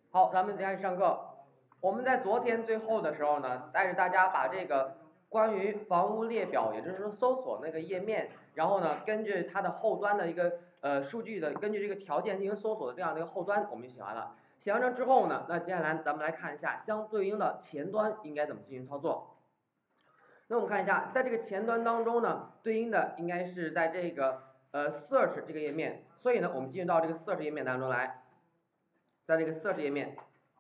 好，咱们开始上课。我们在昨天最后的时候呢，带着大家把这个关于房屋列表，也就是说搜索那个页面，然后呢，根据它的后端的一个数据的，根据这个条件进行搜索的这样的一个后端，我们就写完了。写完了之后呢，那接下来咱们来看一下相对应的前端应该怎么进行操作。那我们看一下，在这个前端当中呢，对应的应该是在这个search 这个页面，所以呢，我们进入到这个 search 页面当中来，在这个 search 页面。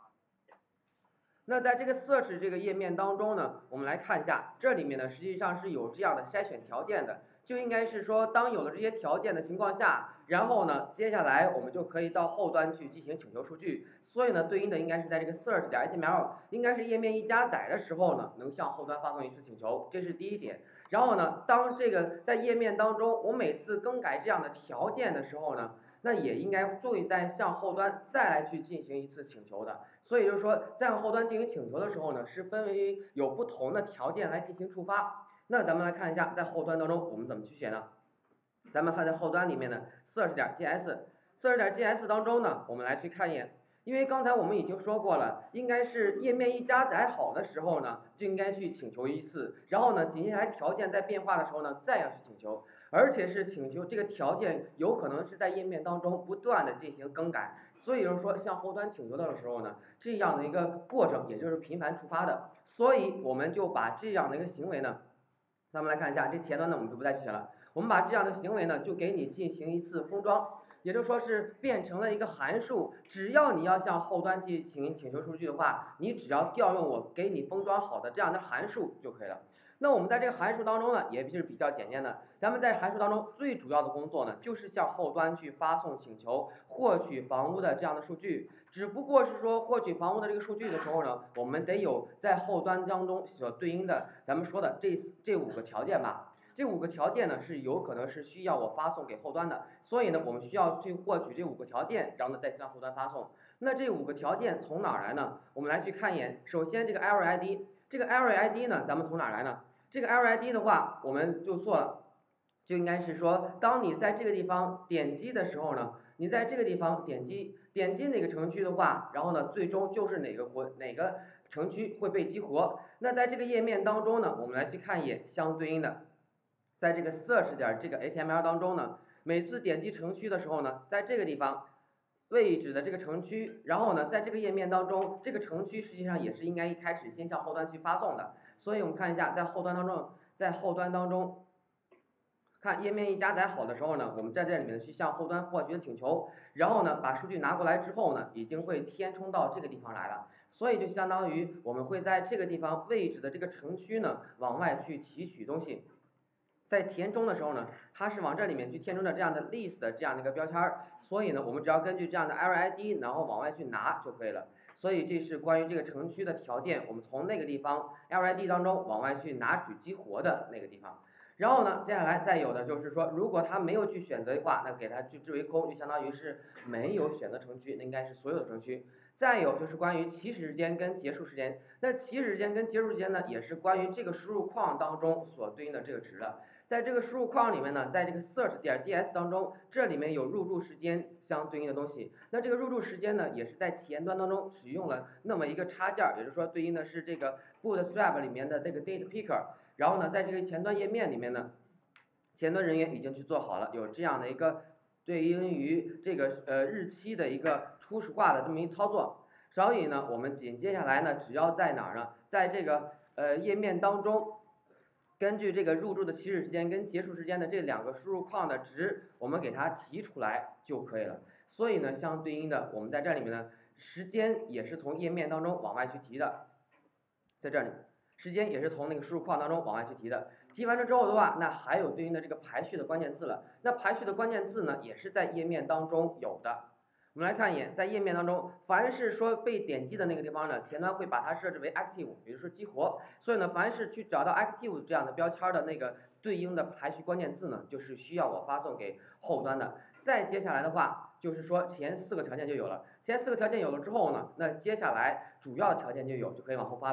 那在这个 search 这个页面当中呢，我们来看一下，这里面呢实际上是有这样的筛选条件的，就应该是说，当有了这些条件的情况下，然后呢，接下来我们就可以到后端去进行请求数据。所以呢，对应的应该是在这个 search 点 HTML， 应该是页面一加载的时候呢，能向后端发送一次请求，这是第一点。然后呢，当这个在页面当中，我每次更改这样的条件的时候呢，那也应该注意在向后端再来去进行一次请求的。所以就是说，在向后端进行请求的时候呢，是分为有不同的条件来进行触发。那咱们来看一下，在后端当中我们怎么去写呢？咱们看在后端里面的 search 点 JS，search 点 JS 当中呢，我们来去看一眼。因为刚才我们已经说过了，应该是页面一加载好的时候呢，就应该去请求一次，然后呢，紧接下来条件在变化的时候呢，再要去请求，而且是请求这个条件有可能是在页面当中不断的进行更改，所以就是说向后端请求的时候呢，这样的一个过程也就是频繁触发的，所以我们就把这样的一个行为呢，咱们来看一下，这前端呢我们就不再去写了，我们把这样的行为呢就给你进行一次封装。也就是说是变成了一个函数，只要你要向后端进行请求数据的话，你只要调用我给你封装好的这样的函数就可以了。那我们在这个函数当中呢，也是比较简单的。咱们在函数当中最主要的工作呢，就是向后端去发送请求，获取房屋的这样的数据。只不过是说获取房屋的这个数据的时候呢，我们得有在后端当中所对应的咱们说的这5个条件吧。这5个条件呢是有可能是需要我发送给后端的，所以呢我们需要去获取这5个条件，然后呢再向后端发送。那这5个条件从哪儿来呢？我们来去看一眼。首先这个 array ID， 这个 array ID 呢，咱们从哪儿来呢？这个 array ID 的话，我们就做了，就应该是说，当你在这个地方点击的时候呢，你在这个地方点击哪个程序的话，然后呢最终就是哪个程序会被激活。那在这个页面当中呢，我们来去看一眼相对应的。在这个 search 点这个 HTML 当中呢，每次点击程序的时候呢，在这个地方位置的这个程序，然后呢，在这个页面当中，这个程序实际上也是应该一开始先向后端去发送的。所以我们看一下，在后端当中，看页面一加载好的时候呢，我们在这里面去向后端获取的请求，然后呢，把数据拿过来之后呢，已经会填充到这个地方来了。所以就相当于我们会在这个地方位置的这个程序呢，往外去提取东西。在填充的时候呢，它是往这里面去填充的这样的 list 的这样的一个标签，所以呢，我们只要根据这样的 array ID， 然后往外去拿就可以了。所以这是关于这个程序的条件，我们从那个地方 array ID 当中往外去拿取激活的那个地方。然后呢，接下来再有的就是说，如果它没有去选择的话，那给它去置为空，就相当于是没有选择程序，那应该是所有的程序。再有就是关于起始时间跟结束时间，那起始时间跟结束时间呢，也是关于这个输入框当中所对应的这个值的。在这个输入框里面呢，在这个 search 点 JS 当中，这里面有入驻时间相对应的东西。那这个入驻时间呢，也是在前端当中使用了那么一个插件，也就是说对应的是这个 Bootstrap 里面的这个 date picker。然后呢，在这个前端页面里面呢，前端人员已经去做好了，有这样的一个对应于这个日期的一个初始化的这么一操作。所以呢，我们紧接下来呢，只要在哪儿呢，在这个页面当中，根据这个入驻的起始时间跟结束时间的这2个输入框的值，我们给它提出来就可以了。所以呢，相对应的，我们在这里面呢，时间也是从页面当中往外去提的，在这里。时间也是从那个输入框当中往外去提的，提完了之后的话，那还有对应的这个排序的关键字了。那排序的关键字呢，也是在页面当中有的。我们来看一眼，在页面当中，凡是说被点击的那个地方呢，前端会把它设置为 active， 也就是说激活。所以呢，凡是去找到 active 这样的标签的那个对应的排序关键字呢，就是需要我发送给后端的。再接下来的话，就是说前4个条件就有了。前4个条件有了之后呢，那接下来主要的条件就可以往后发了。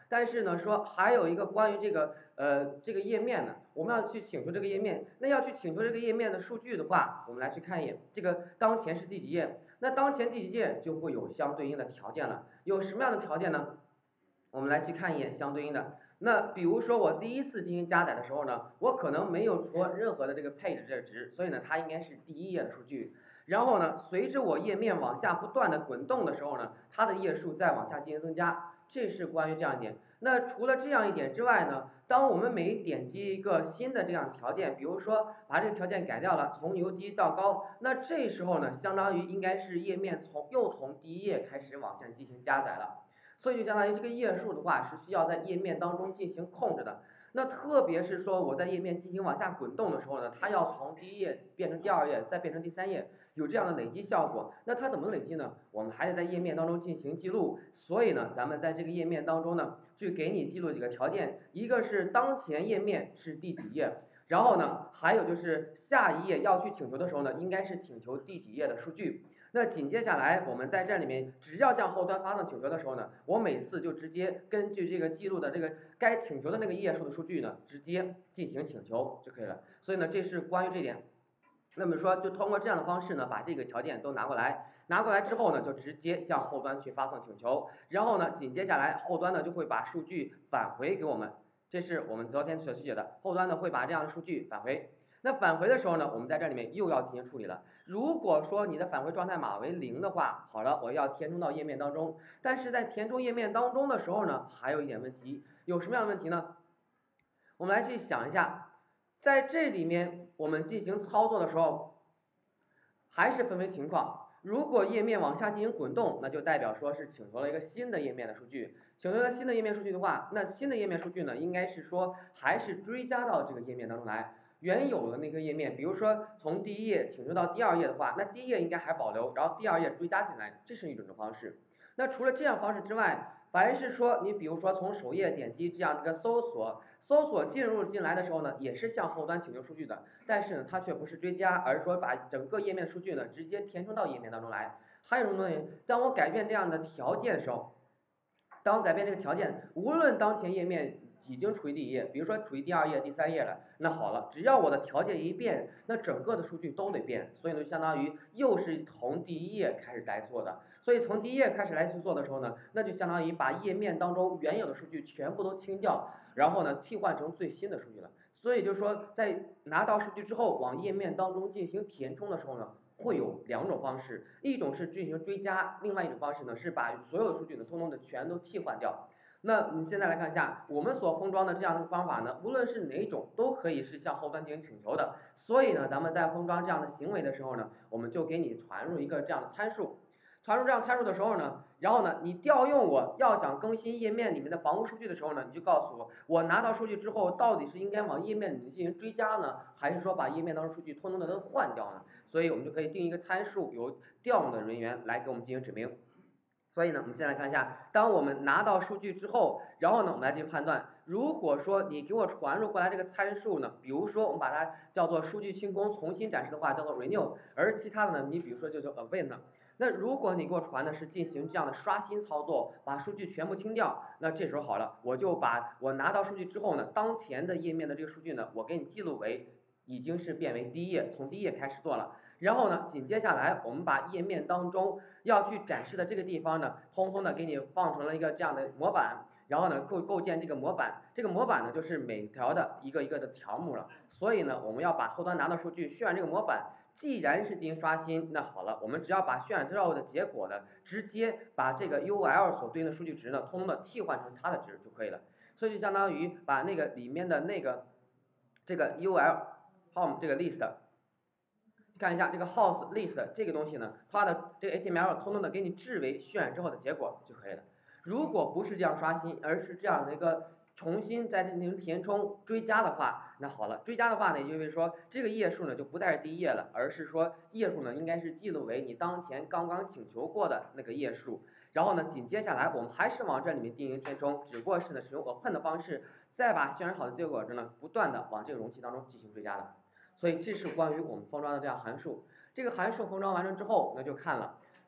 但是呢，说还有一个关于这个页面呢，我们要去请求这个页面，那要去请求这个页面的数据的话，我们来去看一眼，这个当前是第几页，那当前第几页就会有相对应的条件了，有什么样的条件呢？我们来去看一眼相对应的。那比如说我第一次进行加载的时候呢，我可能没有说任何的这个 page 这个值，所以呢，它应该是第一页的数据。然后呢，随着我页面往下不断的滚动的时候呢，它的页数再往下进行增加，这是关于这样一点。那除了这样一点之外呢，当我们每点击一个新的这样条件，比如说把这个条件改掉了，从由低到高，那这时候呢，相当于应该是页面又从第一页开始往下进行加载了。所以就相当于这个页数的话是需要在页面当中进行控制的。那特别是说我在页面进行往下滚动的时候呢，它要从第一页变成第二页，再变成第三页，有这样的累积效果。那它怎么累积呢？我们还得在页面当中进行记录。所以呢，咱们在这个页面当中呢，去给你记录几个条件，一个是当前页面是第几页，然后呢，还有就是下一页要去请求的时候呢，应该是请求第几页的数据。那紧接下来，我们在这里面，只要向后端发送请求的时候呢，我每次就直接根据这个记录的这个该请求的那个页数的数据呢，直接进行请求就可以了。所以呢，这是关于这点。那么说，就通过这样的方式呢，把这个条件都拿过来，拿过来之后呢，就直接向后端去发送请求，然后呢，紧接下来后端呢就会把数据返回给我们，这是我们昨天所写的，后端呢会把这样的数据返回。那返回的时候呢，我们在这里面又要进行处理了。如果说你的返回状态码为0的话，好了，我要填充到页面当中。但是在填充页面当中的时候呢，还有一点问题，有什么样的问题呢？我们来去想一下，在这里面我们进行操作的时候，还是分为情况。如果页面往下进行滚动，那就代表说是请求了一个新的页面的数据。请求了新的页面数据的话，那新的页面数据呢，应该是说还是追加到这个页面当中来。原有的那个页面，比如说从第一页请求到第二页的话，那第一页应该还保留，然后第二页追加进来，这是一种方式。那除了这样方式之外，凡是说你比如说从首页点击这样的一个搜索进来的时候呢，也是向后端请求数据的，但是呢它却不是追加，而是说把整个页面的数据呢直接填充到页面当中来。还有什么东西？当我改变这样的条件的时候，当我改变这个条件，无论当前页面已经处于第一页，比如说处于第二页、第三页了，那好了，只要我的条件一变，那整个的数据都得变，所以呢，相当于又是从第一页开始来做的。所以从第一页开始来去做的时候呢，那就相当于把页面当中原有的数据全部都清掉，然后呢替换成最新的数据了。所以就是说，在拿到数据之后，往页面当中进行填充的时候呢，会有两种方式，一种是进行追加，另外一种方式呢是把所有的数据呢通通的全都替换掉。那你现在来看一下，我们所封装的这样的方法呢，无论是哪种，都可以是向后端进行请求的。所以呢，咱们在封装这样的行为的时候呢，我们就给你传入一个这样的参数。传入这样参数的时候呢，然后呢，你调用我要想更新页面里面的防护数据的时候呢，你就告诉我，我拿到数据之后，到底是应该往页面里面进行追加呢，还是说把页面当中数据通通的都换掉呢？所以我们就可以定一个参数，由调用的人员来给我们进行指明。所以呢，我们先来看一下，当我们拿到数据之后，然后呢，我们来进行判断。如果说你给我传入过来这个参数呢，比如说我们把它叫做数据清空重新展示的话，叫做 renew， 而其他的呢，你比如说就叫 await。那如果你给我传的是进行这样的刷新操作，把数据全部清掉，那这时候好了，我就把我拿到数据之后呢，当前的页面的这个数据呢，我给你记录为已经是变为第一页，从第一页开始做了。然后呢，紧接下来我们把页面当中要去展示的这个地方呢，通通的给你放成了一个这样的模板，然后呢构建这个模板，这个模板呢就是每条的一个一个的条目了。所以呢，我们要把后端拿到数据渲染这个模板，既然是进行刷新，那好了，我们只要把渲染之后的结果呢，直接把这个 UL 所对应的数据值呢，通通的替换成它的值就可以了。所以就相当于把那个里面的那个这个 UL home 这个 list。看一下这个 house list 这个东西呢，它的这个 HTML 通通的给你置为渲染之后的结果就可以了。如果不是这样刷新，而是这样的一个重新再进行填充追加的话，那好了，追加的话呢，也就是说这个页数呢就不再是第一页了，而是说页数呢应该是记录为你当前刚刚请求过的那个页数。然后呢，紧接下来我们还是往这里面进行填充，只不过是呢使用 append 的方式，再把渲染好的结果值呢不断的往这个容器当中进行追加的。所以这是关于我们封装的这样函数。这个函数封装完成之后，那就看了，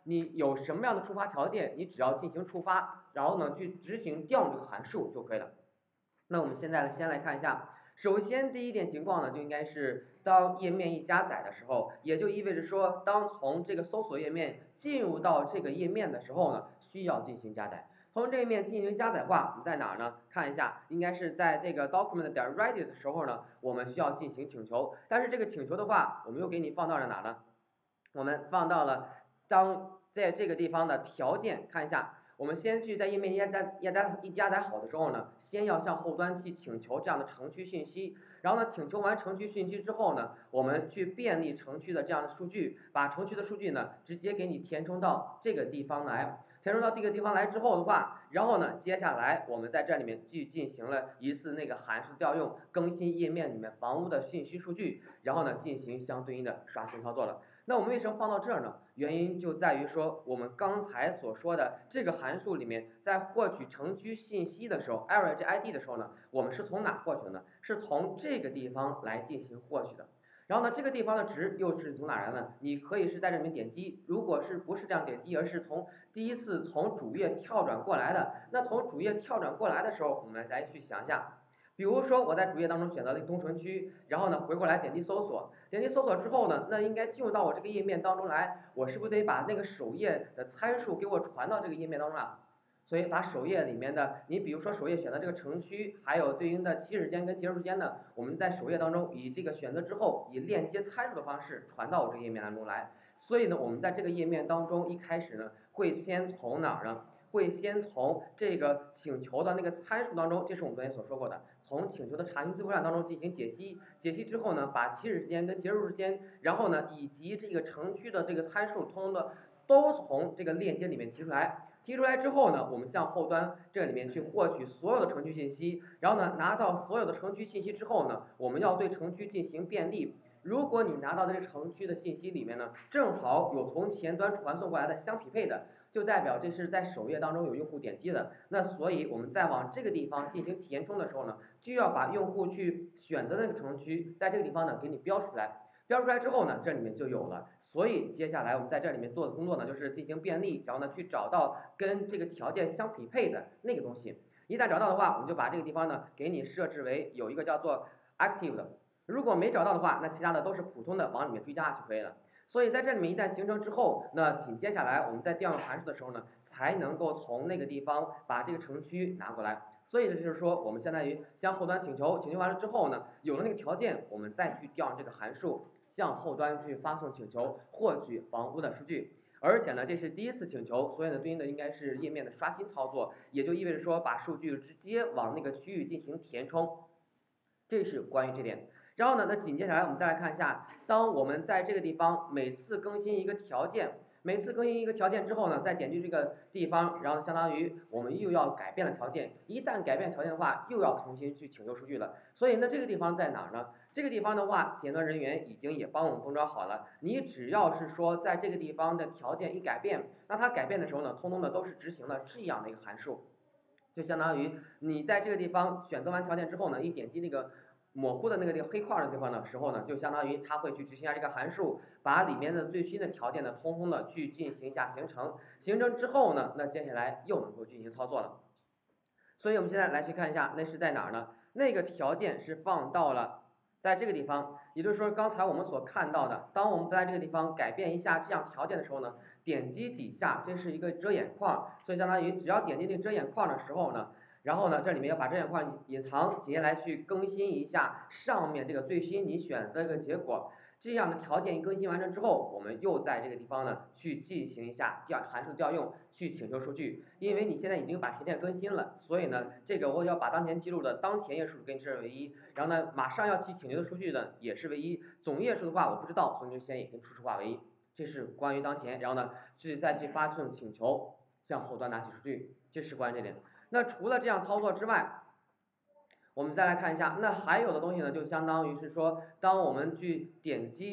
你有什么样的触发条件，你只要进行触发，然后呢去执行调用这个函数就可以了。那我们现在先来看一下，首先第一点情况呢，就应该是当页面一加载的时候，也就意味着说，当从这个搜索页面进入到这个页面的时候呢，需要进行加载。从这一面进行加载的话，我们在哪儿呢？看一下，应该是在这个 document 点 ready 的时候呢，我们需要进行请求。但是这个请求的话，我们又给你放到了哪呢？我们放到了当在这个地方的条件，看一下。我们先去在页面一加载好的时候呢，先要向后端去请求这样的程序信息，然后呢，请求完程序信息之后呢，我们去便利程序的这样的数据，把程序的数据呢直接给你填充到这个地方来。填充到这个地方来之后的话，然后呢，接下来我们在这里面去进行了一次那个函数调用，更新页面里面房屋的信息数据，然后呢，进行相对应的刷新操作了。那我们为什么放到这儿呢？原因就在于说，我们刚才所说的这个函数里面，在获取程序信息的时候 ，average ID 的时候呢，我们是从哪获取的呢？是从这个地方来进行获取的。然后呢，这个地方的值又是从哪来呢？你可以是在这里面点击，如果是不是这样点击，而是从第一次从主页跳转过来的，那从主页跳转过来的时候，我们来去想一下。比如说我在主页当中选择了东城区，然后呢回过来点击搜索，点击搜索之后呢，那应该进入到我这个页面当中来，我是不是得把那个首页的参数给我传到这个页面当中啊？所以把首页里面的，你比如说首页选择这个城区，还有对应的起始时间跟结束时间呢，我们在首页当中以这个选择之后，以链接参数的方式传到我这个页面当中来。所以呢，我们在这个页面当中一开始呢，会先从哪儿呢？会先从这个请求的那个参数当中，这是我们昨天所说过的，从请求的查询字符串当中进行解析，解析之后呢，把起始时间跟结束时间，然后呢，以及这个程序的这个参数通通的都从这个链接里面提出来。提出来之后呢，我们向后端这里面去获取所有的程序信息，然后呢，拿到所有的程序信息之后呢，我们要对程序进行便利。如果你拿到的这程序的信息里面呢，正好有从前端传送过来的相匹配的，就代表这是在首页当中有用户点击的。那所以我们再往这个地方进行填充的时候呢，就要把用户去选择的那个程序，在这个地方呢给你标出来。标出来之后呢，这里面就有了。所以接下来我们在这里面做的工作呢，就是进行便利，然后呢去找到跟这个条件相匹配的那个东西。一旦找到的话，我们就把这个地方呢给你设置为有一个叫做 active 的。如果没找到的话，那其他的都是普通的往里面追加就可以了。所以在这里面一旦形成之后，那紧接下来我们在调用函数的时候呢，才能够从那个地方把这个程序拿过来。所以就是说，我们相当于向后端请求，请求完了之后呢，有了那个条件，我们再去调用这个函数，向后端去发送请求，获取房屋的数据。而且呢，这是第一次请求，所以呢，对应的应该是页面的刷新操作，也就意味着说，把数据直接往那个区域进行填充。这是关于这点。然后呢，那紧接下来我们再来看一下，当我们在这个地方每次更新一个条件，每次更新一个条件之后呢，再点击这个地方，然后相当于我们又要改变了条件。一旦改变条件的话，又要重新去请求数据了。所以呢，这个地方在哪儿呢？这个地方的话，前端人员已经也帮我们封装好了。你只要是说在这个地方的条件一改变，那它改变的时候呢，通通的都是执行了这样的一个函数。就相当于你在这个地方选择完条件之后呢，一点击那个模糊的那个黑块的地方的时候呢，就相当于它会去执行一下这个函数，把里面的最新的条件呢，通通的去进行一下形成。形成之后呢，那接下来又能够进行操作了。所以我们现在来去看一下，那是在哪儿呢？那个条件是放到了在这个地方，也就是说刚才我们所看到的，当我们在这个地方改变一下这样条件的时候呢，点击底下这是一个遮掩框，所以相当于只要点击这个遮掩框的时候呢，然后呢，这里面要把遮掩框隐藏，紧接来去更新一下上面这个最新你选择这个结果。这样的条件一更新完成之后，我们又在这个地方呢去进行一下函数调用，去请求数据。因为你现在已经把条件更新了，所以呢，这个我要把当前记录的当前页数给你设为1，然后呢，马上要去请求的数据呢也是为1，总页数的话我不知道，所以就先也跟初始化为1。这是关于当前，然后呢，再去发送请求，向后端拿取数据，这是关于这点。那除了这样操作之外，我们再来看一下，那还有的东西呢，就相当于是说，当我们去点击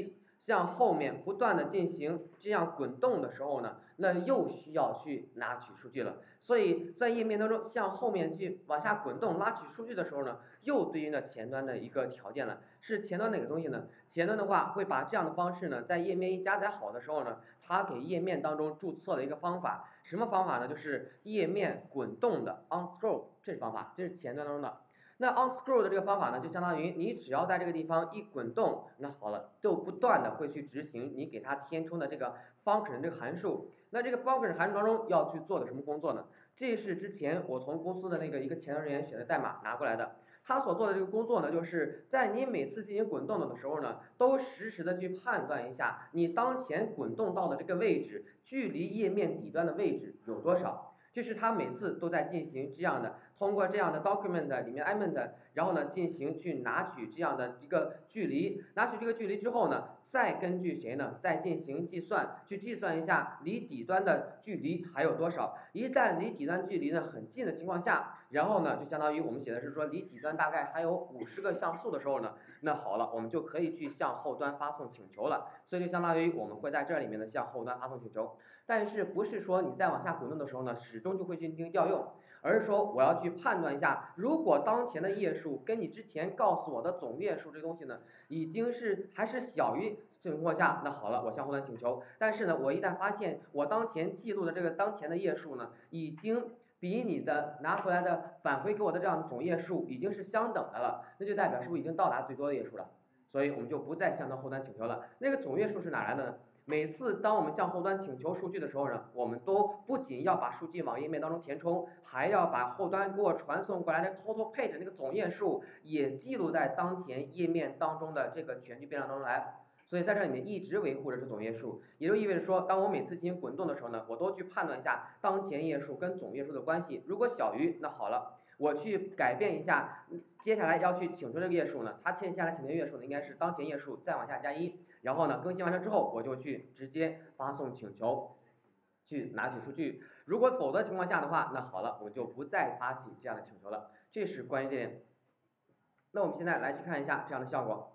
向后面不断的进行这样滚动的时候呢，那又需要去拿取数据了。所以在页面当中向后面去往下滚动拉取数据的时候呢，又对应了前端的一个条件了。是前端哪个东西呢？前端的话会把这样的方式呢，在页面一加载好的时候呢，它给页面当中注册了一个方法。什么方法呢？就是页面滚动的 on scroll， 这是方法，这是前端当中的。那 on scroll 的这个方法呢，就相当于你只要在这个地方一滚动，那好了，就不断的会去执行你给它填充的这个 function 这个函数。那这个 function 函数当中要去做的什么工作呢？这是之前我从公司的那个一个前端人员写的代码拿过来的。他所做的这个工作呢，就是在你每次进行滚动的时候呢，都实时的去判断一下你当前滚动到的这个位置，距离页面底端的位置有多少。这是他每次都在进行这样的，通过这样的 document 里面 element， 然后呢进行去拿取这样的一个距离，拿取这个距离之后呢，再根据谁呢，再进行计算，去计算一下离底端的距离还有多少。一旦离底端距离呢很近的情况下，然后呢就相当于我们写的是说离底端大概还有50个像素的时候呢，那好了，我们就可以去向后端发送请求了。所以就相当于我们会在这里面呢向后端发送请求。但是不是说你在往下滚动的时候呢，始终就会去进行调用，而是说我要去判断一下，如果当前的页数跟你之前告诉我的总页数这个东西呢，已经是还是小于情况下，那好了，我向后端请求。但是呢，我一旦发现我当前记录的这个当前的页数呢，已经比你的拿回来的返回给我的这样的总页数已经是相等的了，那就代表是不是已经到达最多的页数了？所以我们就不再向到后端请求了。那个总页数是哪来的呢？每次当我们向后端请求数据的时候呢，我们都不仅要把数据往页面当中填充，还要把后端给我传送过来的 total page 那个总页数也记录在当前页面当中的这个全局变量当中来。所以在这里面一直维护着是总页数，也就意味着说，当我每次进行滚动的时候呢，我都去判断一下当前页数跟总页数的关系，如果小于，那好了，我去改变一下，接下来要去请出这个页数呢，它接下来请求页数呢应该是当前页数再往下加1。然后呢，更新完成之后，我就去直接发送请求，去拿取数据。如果否则情况下的话，那好了，我就不再发起这样的请求了。这是关于这点。那我们现在来去看一下这样的效果。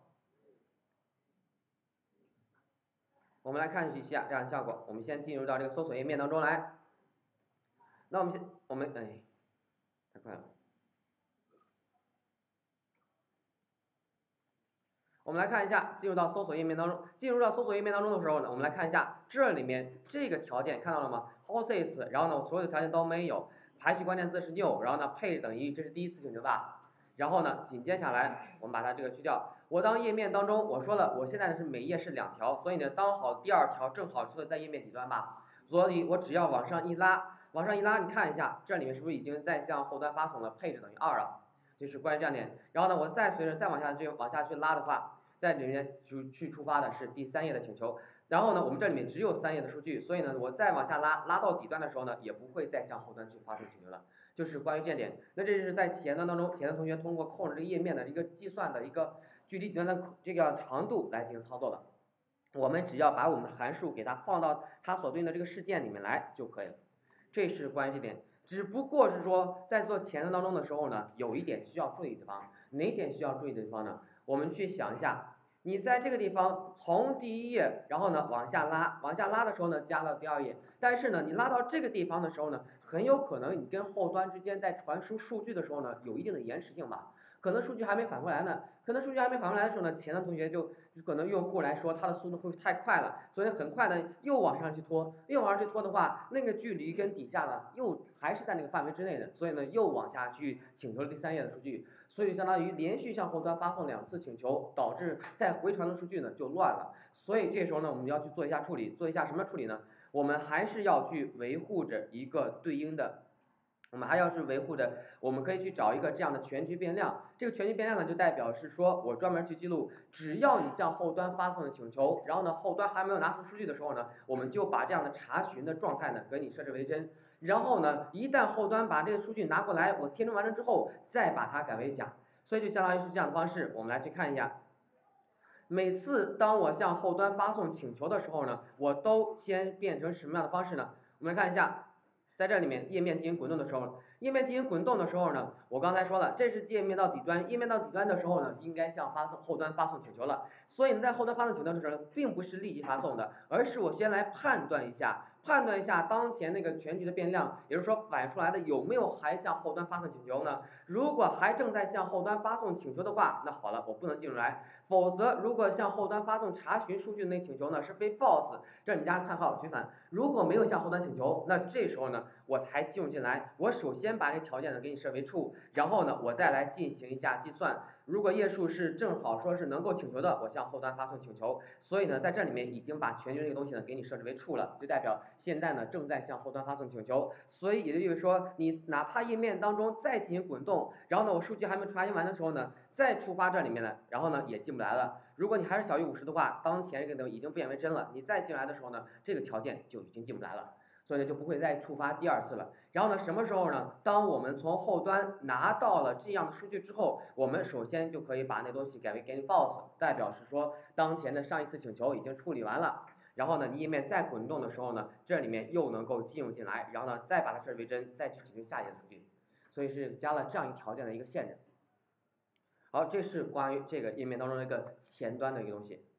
我们来看一下这样的效果。我们先进入到这个搜索页面当中来。那我们太快了。我们来看一下，进入到搜索页面当中。进入到搜索页面当中的时候呢，我们来看一下这里面这个条件看到了吗 ？Horses， 然后呢，我所有的条件都没有，排序关键字是 new， 然后呢 page 等于，这是第一次请求吧。然后呢，紧接下来我们把它这个去掉。我当页面当中我说了，我现在是每页是2条，所以呢，当好第2条正好出现在页面底端吧。所以我只要往上一拉，你看一下，这里面是不是已经在向后端发送了 page 等于2了？就是关于这样点。然后呢，我随着再往下去拉的话，在里面去触发的是第3页的请求。然后呢，我们这里面只有3页的数据，所以呢，我再往下拉到底端的时候呢，也不会再向后端去发送请求了。就是关于这点。那这是在前端当中，前端同学通过控制这个页面的一个计算的一个距离底端的这个长度来进行操作的。我们只要把我们的函数给它放到它所对应的这个事件里面来就可以了。这是关于这点。只不过是说，在做前端当中的时候呢，有一点需要注意的地方。哪点需要注意的地方呢？我们去想一下，你在这个地方从第1页，然后呢往下拉的时候呢，加到第2页。但是呢，你拉到这个地方的时候呢，很有可能你跟后端之间在传输数据的时候呢，有一定的延迟性吧。可能数据还没反过来呢，的时候呢，前端同学就可能用户来说他的速度会太快了，所以很快的又往上去拖，的话，那个距离跟底下呢又还是在那个范围之内的，所以呢又往下去请求了第3页的数据，所以相当于连续向后端发送2次请求，导致再回传的数据呢就乱了。所以这时候呢，我们要去做一下处理，做一下什么处理呢？我们还是要去维护着一个对应的。我们还要是维护着，我们可以去找一个这样的全局变量。这个全局变量呢，就代表是说我专门去记录，只要你向后端发送的请求，然后呢后端还没有拿出数据的时候呢，我们就把这样的查询的状态呢给你设置为真。然后呢，一旦后端把这个数据拿过来，我填充完成之后，再把它改为假。所以就相当于是这样的方式，我们来去看一下。每次当我向后端发送请求的时候呢，我都先变成什么样的方式呢？我们来看一下。在这里面页面进行滚动的时候， 页面进行滚动的时候呢，我刚才说了，这是页面到底端，页面到底端的时候呢，应该向后端发送请求了。所以呢，在后端发送请求的时候，并不是立即发送的，而是我先来判断一下当前那个全局的变量，也就是说反映出来的有没有还向后端发送请求呢？如果还正在向后端发送请求的话，那好了，我不能进入来。否则，如果向后端发送查询数据的那请求呢是非 false， 这你加叹号取反。如果没有向后端请求，那这时候呢我才进入进来。我首先把这条件呢给你设为 true， 然后呢我再来进行一下计算。如果页数是正好说是能够请求的，我向后端发送请求。所以呢，在这里面已经把全局这个东西呢给你设置为 true 了，就代表现在呢正在向后端发送请求。所以也就是说，你哪怕页面当中再进行滚动，然后呢我数据还没传译完的时候呢，再触发这里面呢，然后呢也进不来了。如果你还是小于50的话，当前这个已经变为真了，你再进来的时候呢，这个条件就已经进不来了。所以呢就不会再触发第二次了。然后呢，什么时候呢？当我们从后端拿到了这样的数据之后，我们首先就可以把那东西改为 get false， 代表是说当前的上一次请求已经处理完了。然后呢，你页面再滚动的时候呢，这里面又能够进入进来，然后呢再把它设置为真，再去执行下一页的数据。所以是加了这样一条件的一个限制。好，这是关于这个页面当中的一个前端的一个东西。